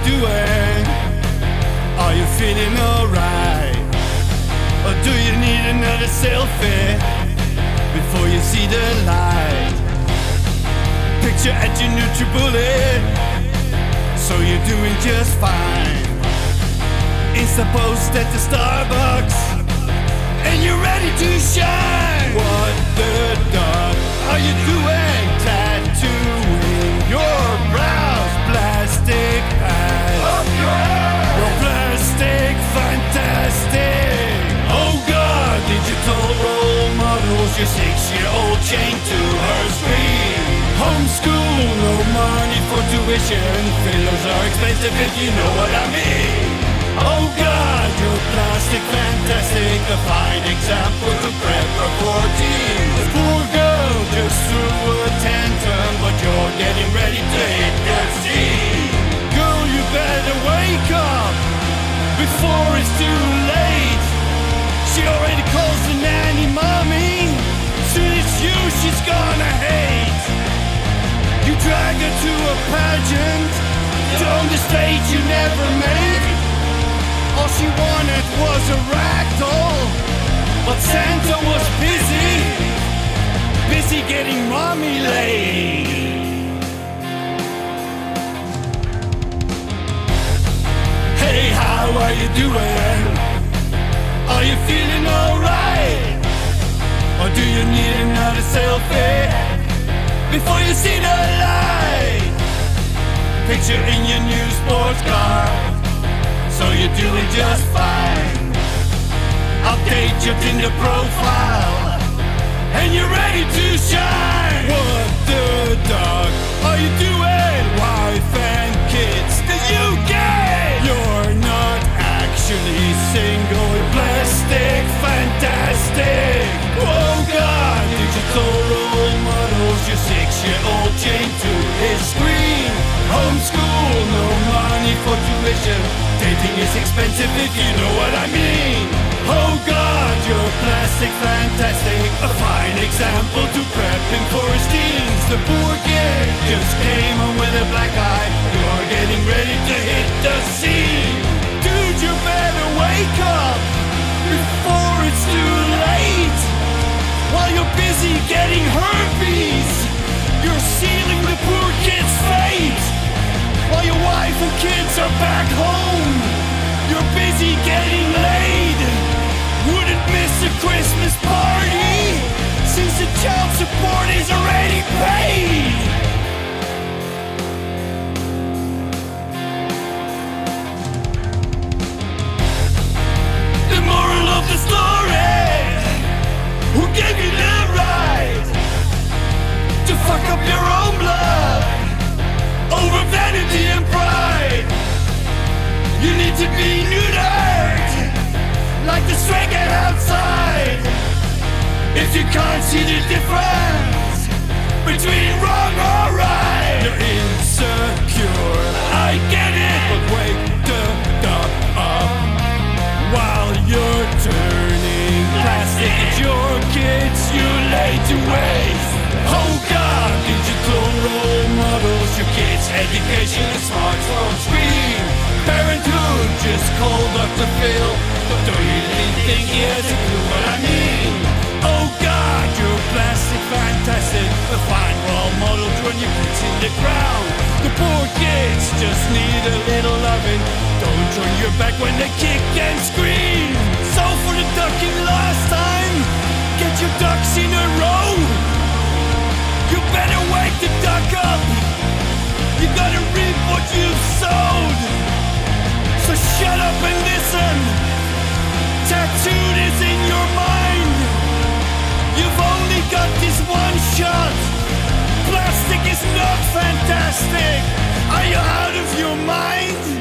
doing? Are you feeling alright? Or do you need another selfie before you see the light? Picture at your NutriBullet, so you're doing just fine. Insta post at the Starbucks, and you're ready to shine. What the duck are you doing? Tattooing your brows, plastic eyes. Well, plastic, fantastic. Oh God, digital role models, your 6-year-old chained to her screen. Homeschool, no money for tuition. Fillers are expensive if you know what I mean. Oh God, you're plastic, fantastic, a fine example to prep for teens. The poor girl just threw a tantrum, but you're getting ready to hit the scene. Girl, you better wake up before it's too late. She already calls the nanny mommy. Soon it's you she's gonna hate. You drag her to a pageant, on the stage you never made. All she wanted was a ragdoll, but Santa was busy getting mommy laid. Hey, how are you doing? Are you feeling alright? Or do you need another selfie before you see the light? Picture in your new sports car, so you're doing just fine. Update your Tinder profile, and you're ready to shine. What the dog are you doing? Wife and kids, the UK. You're not actually single. Plastic, fantastic. Oh God, digital role models, your 6-year-old chained to his screen. Homeschool, no money for tuition. Dating is expensive if you know what I mean. Oh God, you're plastic, fantastic, a fine example to prepping for his teens. The poor kid just came home with a black eye. You're getting ready to hit the scene. Dude, you better wake up before it's too late. While you're busy getting herpes, you're sealing the poor kid's fate. While your wife and kids are back home, you're busy getting laid. Wouldn't miss a Christmas party, since the child support is already paid. The moral of the story: who gave you the right to fuck up your own blood over vanity and pride? You need to be neutered, like the stray cat outside. If you can't see the difference between wrong or right, you're insecure, I get it. But wake the duck up while you're turning plastic. It's your kids you lay to waste. Oh God, digital role models, your kids' education, a smartphone screen. Parenthood, just call Dr. Phil. Don't you really think he has a clue what I mean? Oh God, you're plastic, fantastic, a fine role model to run your kids in the ground. The poor kids just need a little loving. Don't turn your back when they kick and scream. So for the ducking last time, get your ducks in a row. You better wake the duck up. You gotta reap what you've sowed. So shut up and listen. Tattooed is in your mind. You've only got this one shot. Plastic is not fantastic. Are you out of your mind?